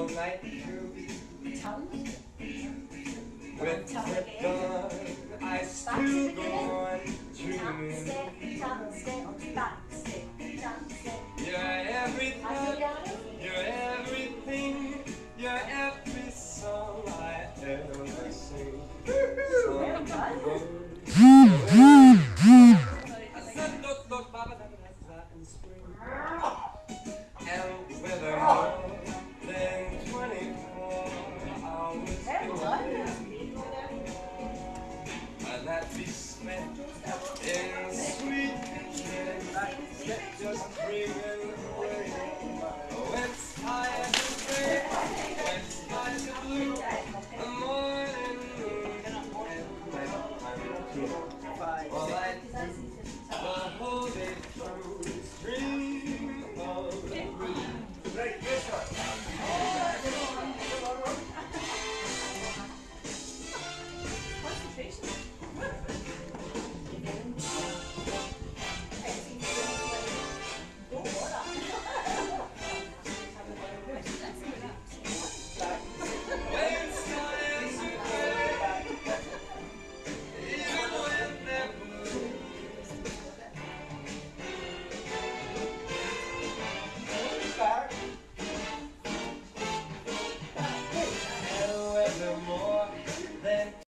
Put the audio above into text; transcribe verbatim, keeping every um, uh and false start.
all night through. With the dawn, I still go on dreaming. You're everything, you're everything, you're every song I ever sing. And whether more than twenty-four hours that we spent in sweet dreams, just dreaming